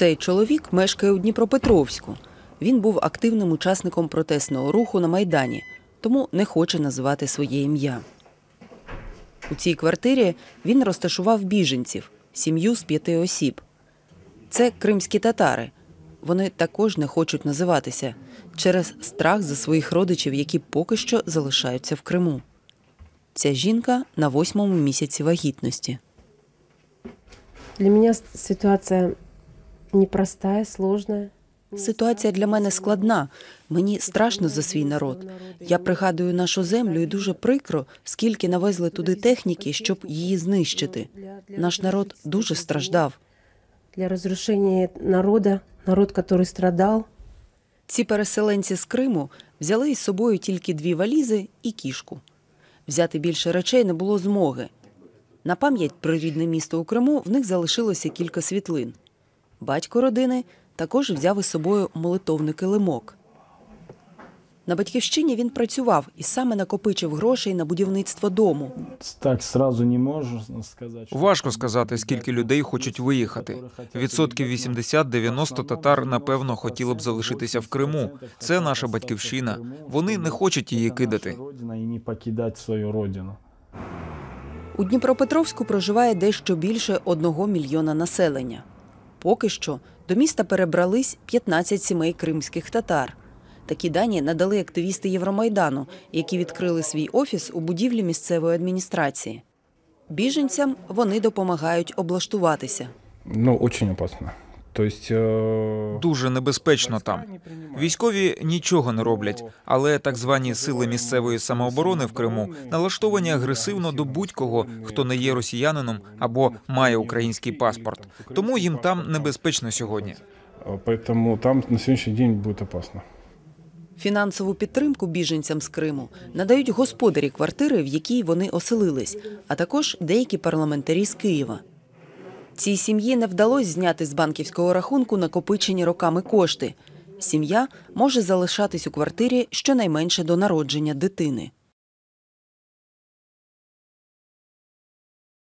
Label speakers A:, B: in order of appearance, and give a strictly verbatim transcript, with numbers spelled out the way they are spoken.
A: Цей чоловік мешкає у Дніпропетровську. Він був активним учасником протестного руху на Майдані, тому не хоче називати своє ім'я. У цій квартирі він розташував біженців, сім'ю з п'яти осіб. Це кримські татари. Вони також не хочуть називатися через страх за своїх родичів, які поки що залишаються в Криму. Ця жінка на восьмому місяці вагітності.
B: Для мене ситуація непроста, складна.
A: Ситуація для мене складна. Мені страшно за свій народ. Я пригадую нашу землю і дуже прикро, скільки навезли туди техніки, щоб її знищити. Наш народ дуже страждав.
B: Для розрушення народу, народ, який страждав.
A: Ці переселенці з Криму взяли із собою тільки дві валізи і кішку. Взяти більше речей не було змоги. На пам'ять про рідне місто у Криму в них залишилося кілька світлин. Батько родини також взяв із собою молитовний килимок. На батьківщині він працював і саме накопичив грошей на будівництво дому.
C: Так сразу не можу сказати.
D: Важко сказати, скільки людей хочуть виїхати. Відсотків вісімдесят-дев'яносто татар, напевно, хотіли б залишитися в Криму. Це наша батьківщина. Вони не хочуть її кидати.
A: У Дніпропетровську проживає дещо більше одного мільйона населення. Поки що до міста перебрались п'ятнадцять сімей кримських татар. Такі дані надали активісти Євромайдану, які відкрили свій офіс у будівлі місцевої адміністрації. Біженцям вони допомагають облаштуватися.
C: Ну, дуже опасно. Тобто...
D: Дуже небезпечно там. Військові нічого не роблять, але так звані сили місцевої самооборони в Криму налаштовані агресивно до будь-кого, хто не є росіянином або має український паспорт. Тому їм там небезпечно сьогодні.
C: Тому там на сьогоднішній день буде опасно.
A: Фінансову підтримку біженцям з Криму надають господарі квартири, в якій вони оселились, а також деякі парламентарі з Києва. Цій сім'ї не вдалося зняти з банківського рахунку накопичені роками кошти. Сім'я може залишатись у квартирі щонайменше до народження дитини.